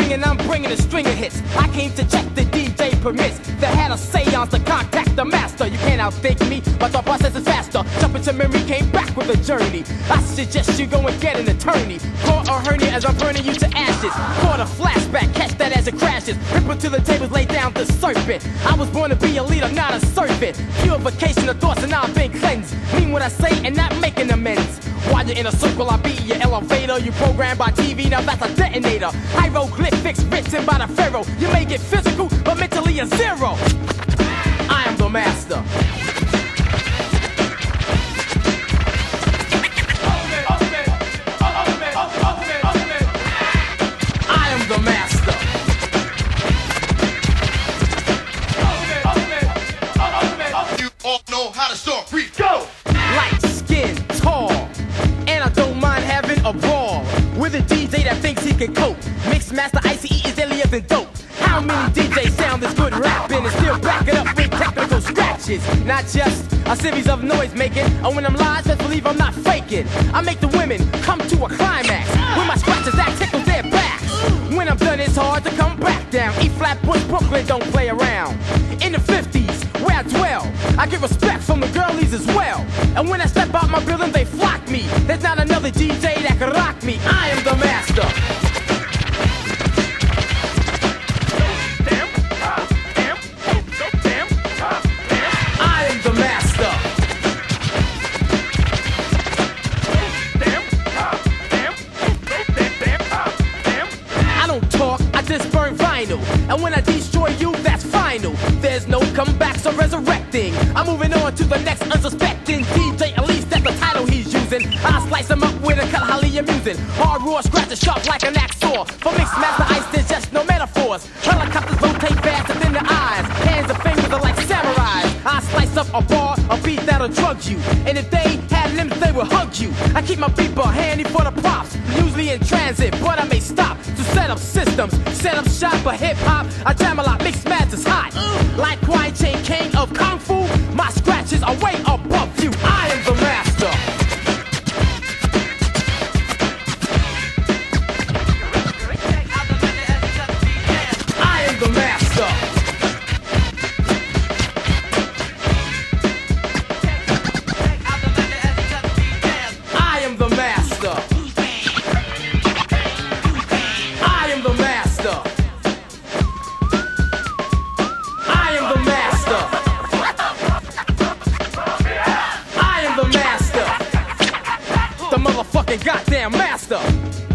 singing, I'm bringing a string of hits. I came to check the DJ permits. They had a seance to contact the master. You can't outthink me, my thought process is faster. Jump into memory, came back with a journey. I suggest you go and get an attorney. Call a hernia as I'm burning you to ashes. Caught a flashback, catch that as it crashes. Ripple to the tables, lay down the serpent. I was born to be a leader, not a servant. Purification of thoughts and now I've been cleansed. Mean what I say and not making amends. While you're in a circle, I'll be your elevator. You programmed by TV, now that's a detonator. Hieroglyphics written by the pharaoh. You may get physical, but mentally a zero. I am the master. I am the master. You all know how to start free. Go! Light skin, tall, and I don't mind having a brawl with a DJ that thinks he can cope. Mixmaster ICE is deadlier than dope. How many DJs sound this good rapping and still back it up with technical scratches? Not just a series of noise making. And when I'm live, just believe I'm not faking. I make the women come to a climax when my scratches that tickles their backs. When I'm done, it's hard to come back down. E-flat Bush, Brooklyn, don't play around. In the 50s, where I dwell, I get respect from the girlies as well. And when I step out my building, they flock me. There's not another DJ that can rock me. I am the master. I am the master. I don't talk, I just burn vinyl. And when I destroy you, that's final. There's no comebacks or resurrecting. I'm moving on to the next unsuspecting DJ, at least that's the title he's using. I slice him up with a cut highly amusing. Hard raw, scratch sharp like an axe saw. For Mixmaster Ice, there's just no metaphors. Helicopters rotate faster than the eyes. Hands and fingers are like samurais. I slice up a bar, a beat that'll drug you. And if they had limbs, they will hug you. I keep my beeper handy for the props. Usually in transit, but I may stop to set up systems. Set up shop for hip-hop. I jam a lot, Mixmaster's hot. Like Kwai Chain, king of Kung Fu. My scratches are way above you. I am the master. I am the master. I am the master. I am the master. I am the master. I am the master. The motherfucking goddamn master.